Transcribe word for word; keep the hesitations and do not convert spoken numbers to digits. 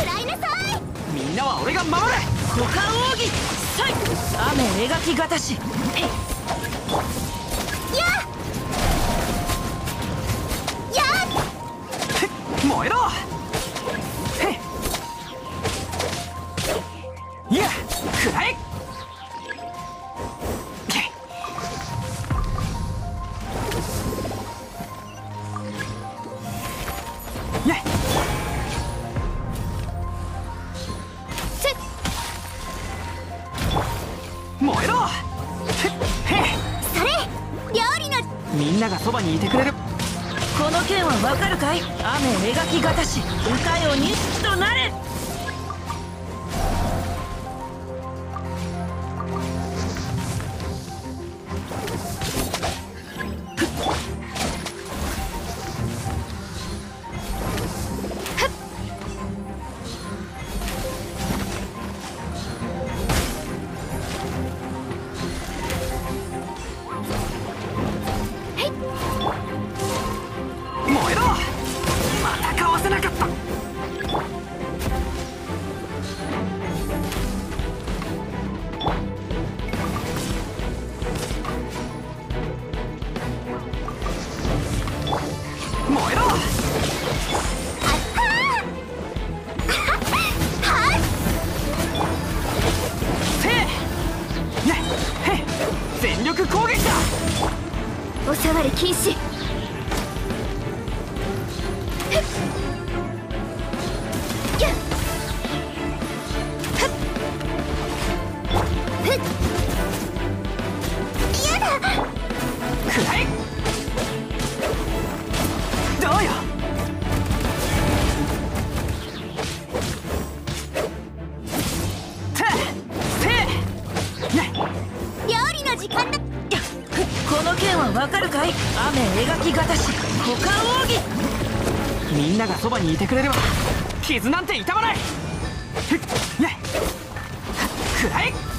らいなさい。 みんなは俺が守る。 股間奥義さい。雨描きがたし。 やや燃えろ。へっいやくらえ。燃えろ。 それ料理の。 みんながそばにいてくれる。 この剣はわかるかい。雨描きがたし。歌よ錦となれ。 燃えろ。またかわせなかった。燃えろ。全力攻撃だ。 おさわり禁止。やだ。 くらえ。どうよ。ててね。 料理の時間だ。 この剣はわかるかい。雨描きがたし。股間奥義。 みんながそばにいてくれれば傷なんて痛まない。くらえ。